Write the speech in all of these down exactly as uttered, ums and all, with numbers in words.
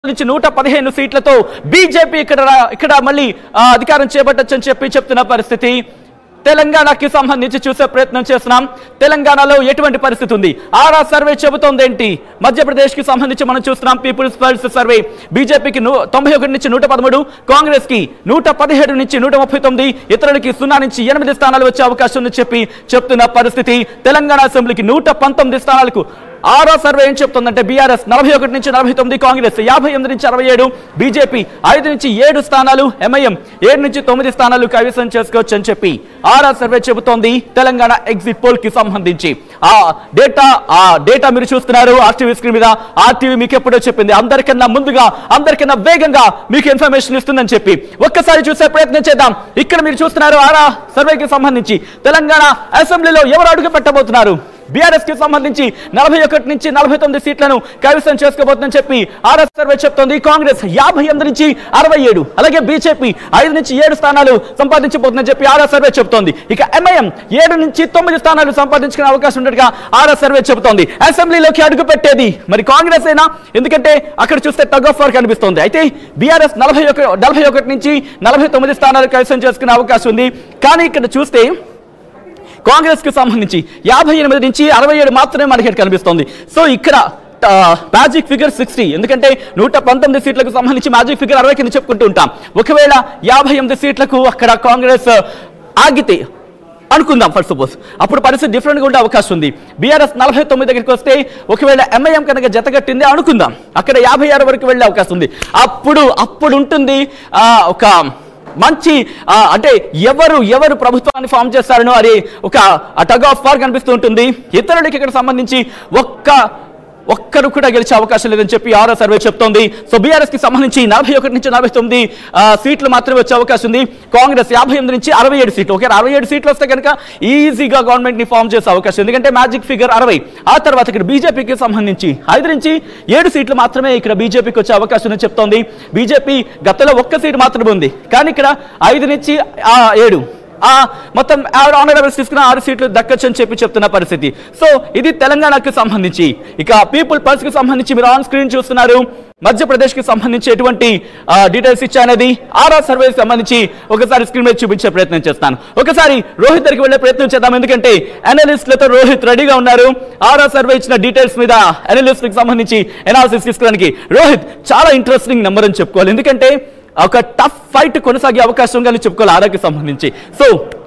నుంచి నూట పదిహేను సీట్లతో బీజేపీ ఇక్కడ ఇక్కడ మళ్ళీ అధికారం చేపట్టొచ్చని చెప్పి చెప్తున్న పరిస్థితి. తెలంగాణకి సంబంధించి చూసే ప్రయత్నం చేస్తున్నాం. తెలంగాణలో ఎటువంటి పరిస్థితి ఉంది? ఆరా సర్వే చెబుతోంది ఏంటి? మధ్యప్రదేశ్ కి సంబంధించి మనం చూస్తున్నాం. పీపుల్స్ పల్స్ సర్వే బీజేపీకి తొంభై ఒకటి నుంచి నూట పదమూడు, కాంగ్రెస్ కి నూట పదిహేడు నుంచి నూట ముప్పై తొమ్మిది, ఇతరులకి సున్నా నుంచి ఎనిమిది స్థానాలు వచ్చే అవకాశం ఉందని చెప్పి చెప్తున్న పరిస్థితి. తెలంగాణ అసెంబ్లీకి నూట పంతొమ్మిది స్థానాలకు ఆరో సర్వే ఏం చెప్తుందంటే బీఆర్ఎస్ నలభై ఒకటి నుంచి నలభై తొమ్మిది, కాంగ్రెస్ యాభై ఎనిమిది నుంచి అరవై ఏడు, బీజేపీ ఐదు నుంచి ఏడు స్థానాలు, ఎంఐఎం ఏడు నుంచి తొమ్మిది స్థానాలు కైవసం చేసుకోవచ్చు అని చెప్పి ఆరో సర్వే చెబుతోంది. తెలంగాణ ఎగ్జిట్ పోల్ కి సంబంధించి ఆ డేటా ఆ డేటా మీరు చూస్తున్నారు ఆర్టీవీ స్క్రీన్ మీద. ఆర్టీవీ మీకు ఎప్పుడో చెప్పింది అందరికన్నా ముందుగా అందరికన్నా వేగంగా మీకు ఇన్ఫర్మేషన్ ఇస్తుందని చెప్పి. ఒక్కసారి చూసే ప్రయత్నం చేద్దాం. ఇక్కడ మీరు చూస్తున్నారు ఆరా సర్వేకి సంబంధించి తెలంగాణ అసెంబ్లీలో ఎవరు అడుగు పెట్టబోతున్నారు. బీఆర్ఎస్ కి సంబంధించి నలభై ఒకటి నుంచి నలభై తొమ్మిది సీట్లను కైవసం చేసుకోబోతుందని చెప్పి ఆర్ఎస్ సర్వే చెప్తోంది. కాంగ్రెస్ యాభై ఎనిమిది నుంచి అరవై ఏడు, అలాగే బీజేపీ ఐదు నుంచి ఏడు స్థానాలు సంపాదించబోతుందని చెప్పి ఆర్ఎస్ సర్వే చెప్తోంది. ఇక ఎంఐఎం ఏడు నుంచి తొమ్మిది స్థానాలు సంపాదించుకునే అవకాశం ఉన్నట్టుగా ఆర్ఎస్ సర్వే చెబుతోంది. అసెంబ్లీలోకి అడుగు పెట్టేది మరి కాంగ్రెస్ అయినా, ఎందుకంటే అక్కడ చూస్తే టగ్ ఆఫ్ వార్ కనిపిస్తోంది. అయితే బీఆర్ఎస్ నలభై ఒకటి నలభై ఒకటి నుంచి నలభై తొమ్మిది స్థానాలు కైవసం చేసుకునే అవకాశం ఉంది. కానీ ఇక్కడ చూస్తే కాంగ్రెస్ కి సంబంధించి యాభై ఎనిమిది నుంచి అరవై ఏడు మాత్రమే మనకి కనిపిస్తోంది. సో ఇక్కడ మ్యాజిక్ ఫిగర్ సిక్స్టీ, ఎందుకంటే నూట పంతొమ్మిది సీట్లకు సంబంధించి మ్యాజిక్ ఫిగర్ అరవై కింద చెప్పుకుంటూ ఉంటాం. ఒకవేళ యాభై ఎనిమిది సీట్లకు అక్కడ కాంగ్రెస్ ఆగితే అనుకుందాం ఫర్ సపోజ్, అప్పుడు పరిస్థితి డిఫరెంట్గా ఉండే అవకాశం ఉంది. బీఆర్ఎస్ నలభై తొమ్మిది దగ్గరికి వస్తే ఒకవేళ ఎంఐఎం కనుక జతగట్టింది అనుకుందాం, అక్కడ యాభై ఆరు వరకు వెళ్ళే అవకాశం ఉంది. అప్పుడు అప్పుడు ఉంటుంది ఒక మంచి అంటే ఎవరు ఎవరు ప్రభుత్వాన్ని ఫామ్ చేస్తారనో అది ఒక టగ్ ఆఫ్ వార్ కనిపిస్తూ ఉంటుంది. ఇతరులకి ఇక్కడ సంబంధించి ఒక్క ఒక్కరు కూడా గెలిచే అవకాశం లేదని చెప్పి ఆరో సర్వే చెప్తోంది. సో బీఆర్ఎస్ కి సంబంధించి నలభై ఒకటి నుంచి నలభై తొమ్మిది సీట్లు మాత్రమే వచ్చే అవకాశం ఉంది. కాంగ్రెస్ యాభై ఎనిమిది నుంచి అరవై ఏడు సీట్లు, ఓకే అరవై ఏడు సీట్లు వస్తే కనుక ఈజీగా గవర్నమెంట్ ని ఫామ్ చేసే అవకాశం, ఎందుకంటే మ్యాజిక్ ఫిగర్ అరవై. ఆ తర్వాత ఇక్కడ బీజేపీకి సంబంధించి ఐదు నుంచి ఏడు సీట్లు మాత్రమే ఇక్కడ బీజేపీకి వచ్చే అవకాశం ఉందని చెప్తోంది. బీజేపీ గతంలో ఒక్క సీటు మాత్రమే ఉంది, కానీ ఇక్కడ ఐదు నుంచి ఏడు మొత్తం ఆనరబుల్స్ తీసుకున్న ఆరు సీట్లు దక్కచ్చు అని చెప్పి చెప్తున్న పరిస్థితి. సో ఇది తెలంగాణకు సంబంధించి. ఇక పీపుల్ పల్స్ కి సంబంధించి మీరు ఆన్ స్క్రీన్ చూస్తున్నారు. మధ్యప్రదేశ్ కి సంబంధించి ఎటువంటి డీటెయిల్స్ ఇచ్చానది ఆరా సర్వేకి సంబంధించి ఒకసారి స్క్రీన్ మీద చూపించే ప్రయత్నం చేస్తాను. ఒకసారి రోహిత్ దగ్గరికి వెళ్లే ప్రయత్నం చేద్దాం, ఎందుకంటే అనలిస్టులతో రోహిత్ రెడీగా ఉన్నారు. ఆరా సర్వే ఇచ్చిన డీటెయిల్స్ మీద అనలిస్ట్ కి సంబంధించి అనాలిసిస్ తీసుకోవడానికి. రోహిత్, చాలా ఇంట్రెస్టింగ్ నెంబర్ అని చెప్పుకోవాలి, ఎందుకంటే ఒక టఫ్ ఫైట్ కొనసాగే అవకాశం కానీ చెప్పుకోవాలి ఆరాకి సంబంధించి. సో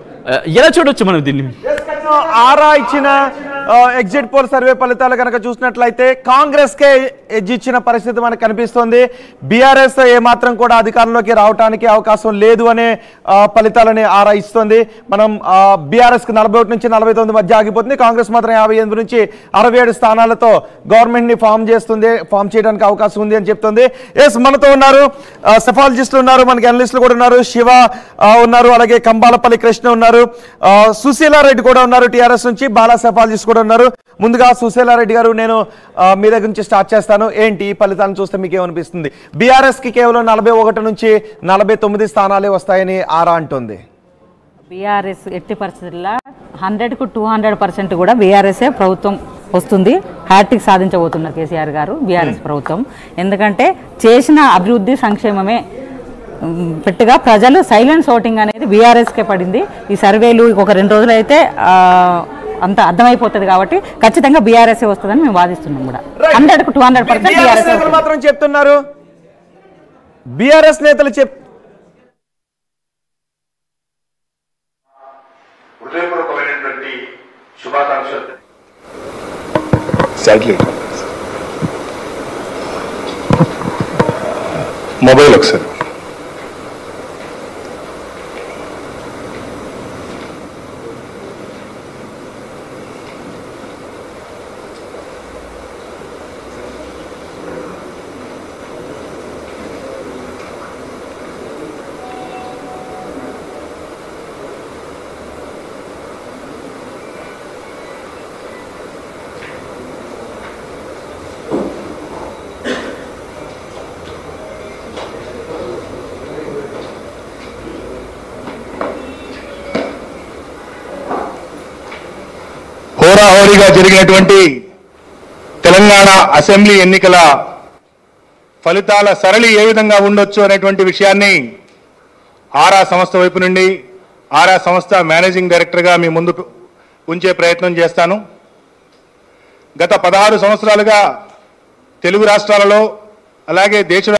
ఎలా చూడొచ్చు మనం దీన్ని? ఆరా ఇచ్చిన ఎగ్జిట్ పోల్ సర్వే ఫలితాలు కనుక చూసినట్లయితే కాంగ్రెస్ కే ఎడ్జ్ ఇచ్చిన పరిస్థితి మనకు కనిపిస్తోంది. బీఆర్ఎస్ ఏమాత్రం కూడా అధికారంలోకి రావడానికి అవకాశం లేదు అనే ఫలితాలని ఆరా ఇస్తుంది. మనం బీఆర్ఎస్ కి నలభై ఒకటి నుంచి నలభై తొమ్మిది మధ్య ఆగిపోతుంది. కాంగ్రెస్ మాత్రం యాభై ఎనిమిది నుంచి అరవై ఏడు స్థానాలతో గవర్నమెంట్ ని ఫామ్ చేస్తుంది, ఫామ్ చేయడానికి అవకాశం ఉంది అని చెప్తుంది. ఎస్, మనతో ఉన్నారు సెఫాలజిస్టులు ఉన్నారు, మనకి అనలిస్టులు కూడా ఉన్నారు. శివ ఉన్నారు, అలాగే కంబాలపల్లి కృష్ణ ఉన్నారు, సుశీలారెడ్డి కూడా ఉన్నారు టీఆర్ఎస్ నుంచి, బాలా సెఫాలజిస్ట్ కూడా ఉన్నారు. ముందుగా సుశీలారెడ్డి గారు, నేను మీ దగ్గర నుంచి స్టార్ట్ చేస్తాను. ఏంటి ఫలితాలను చూస్తే మీకు ఏమనిపిస్తుంది? బీఆర్ఎస్ కి కేవలం నలభై ఒకటి నుంచి నలభై తొమ్మిది స్థానాలే వస్తాయని ఆరా అంటుంది. బీఆర్ఎస్ ఎట్టి పరిస్థితుల్లో హండ్రెడ్ కు టూ హండ్రెడ్ పర్సెంట్ కూడా బీఆర్ఎస్ఏ ప్రభుత్వం వస్తుంది. హ్యాట్రిక్ సాధించబోతున్నారు కేసీఆర్ గారు, బీఆర్ఎస్ ప్రభుత్వం. ఎందుకంటే చేసిన అభివృద్ధి సంక్షేమమే పెట్టుగా ప్రజలు సైలెంట్ ఓటింగ్ అనేది బీఆర్ఎస్కే పడింది. ఈ సర్వేలు ఒక రెండు రోజులు అయితే అంత అర్థమైపోతుంది కాబట్టి ఖచ్చితంగా బీఆర్ఎస్ వస్తుందని మేము వాదిస్తున్నాం కూడా. హండ్రెడ్ కు టూ హండ్రెడ్ పర్సెంట్ బీఆర్ఎస్ మాత్రం చెప్తున్నారు. బీఆర్ఎస్ నేతలు చెప్ హృదయపూర్వకమైనటువంటి శుభాకాంక్షలు. మొబైల్ ఒకసారి హోరాహోరీగా జరిగినటువంటి తెలంగాణ అసెంబ్లీ ఎన్నికల ఫలితాల సరళి ఏ విధంగా ఉండొచ్చు అనేటువంటి విషయాన్ని ఆరా సంస్థ వైపు నుండి ఆరా సంస్థ మేనేజింగ్ డైరెక్టర్గా మీ ముందు ఉంచే ప్రయత్నం చేస్తాను. గత పదహారు సంవత్సరాలుగా తెలుగు రాష్ట్రాలలో అలాగే దేశ